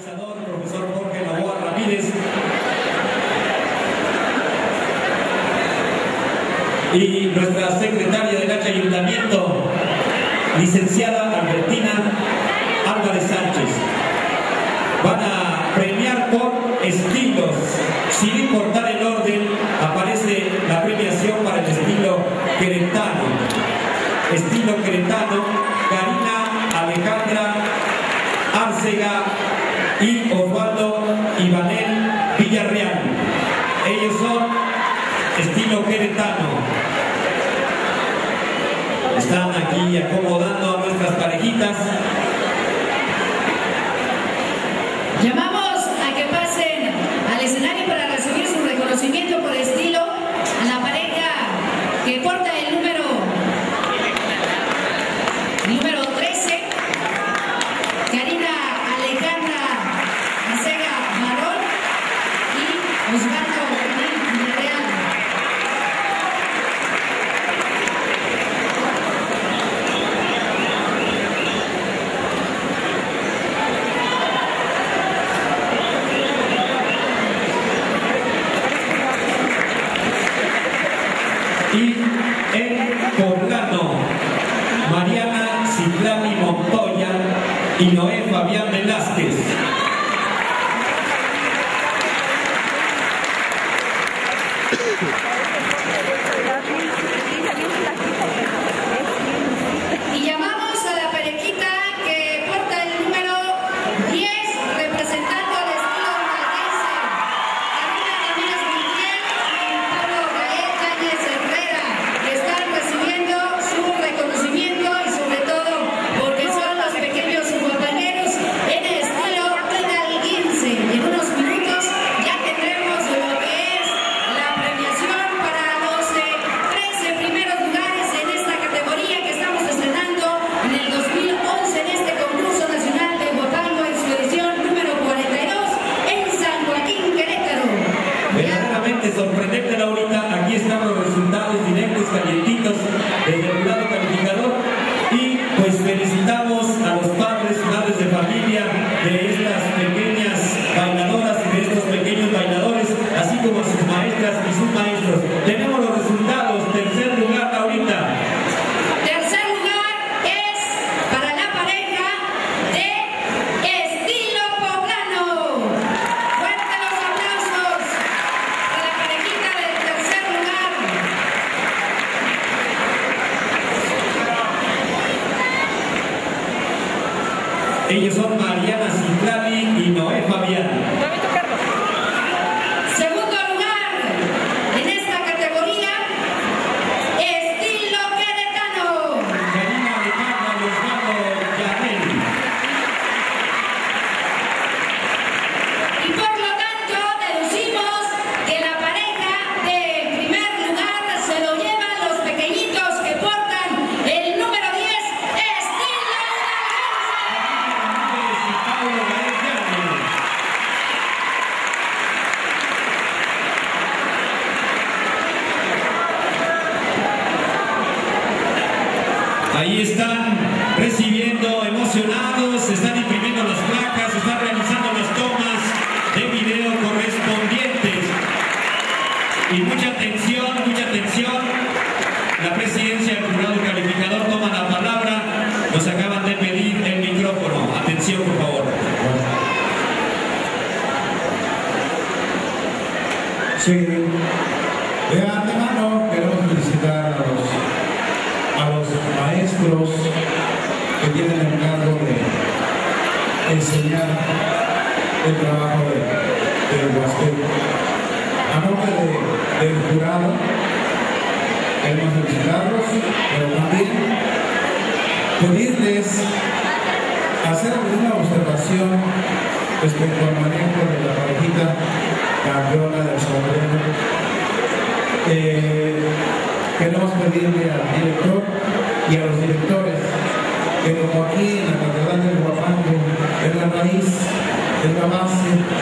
organizador, profesor Jorge Novoa Ramírez. Y nuestra secretaria del Ayuntamiento, licenciada Albertina Álvarez Sánchez. Van a premiar por estilos. Sin importar el orden, aparece la premiación para el estilo queretano. Estilo queretano, Karina Alejandra Arcega y Osvaldo Ivanel Villarreal. Ellos son estilo queretano. Están aquí acomodando a nuestras parejitas. Llamamos a que pasen al escenario para recibir su reconocimiento por estilo a la pareja que porta el número 13, Karina Alejandra Arcega Marrón y Osvaldo Villarreal. Y en Poblano, Mariana Citlani Montoya y Noé Fabián Velázquez. Y llamamos a la parejita que porta el número 10, representando al estilo duranguense, Karina Ramírez Montiel y Pablo Gael Yáñez Herrera, que están recibiendo su reconocimiento y sobre todo porque son los pequeños guapaneros en el estilo hidalguense. Y en unos minutos ya tendremos lo que es la premiación para los 13 primeros lugares en esta categoría que estamos estrenando en el 2011 en este concurso nacional de Guapango en su edición número 42 en San Joaquín, Querétaro. Verdaderamente sorprendente, Laurita. Aquí están los resultados directos, calientitos desde el jurado calificador. Y pues felicitamos a los padres, madres de familia de estas pequeñas bailadoras y de estos pequeños bailadores, así como sus maestras y sus maestros. Tenemos los resultados. Tercer lugar, Laurita. Tercer lugar es para la pareja de estilo poblano. Fuerte los aplausos para la parejita del tercer lugar. Ellos son Mariana Citlani y Noé Fabián. Segundo lugar en esta categoría, estilo queretano. Karina Alejandra y Osvaldo Villarreal. Y por lo tanto deducimos que la pareja de primer lugar se lo llevan los pequeñitos que portan el número 10, estilo Ahí están recibiendo, emocionados, están imprimiendo las placas, están realizando las tomas de video correspondientes. Y mucha atención, mucha atención. La presidencia del jurado calificador toma la palabra. Nos acaban de pedir el micrófono. Atención, por favor. Sí, de antemano queremos felicitar a los maestros que tienen el cargo de enseñar el trabajo del huasteco. A nombre del jurado queremos felicitarlos, pero también pedirles hacer alguna observación respecto al manejo de la parejita campeona del sombrero. Queremos pedirle al director y a los directores que, como aquí en la Catedral del Guapango es la raíz, es la base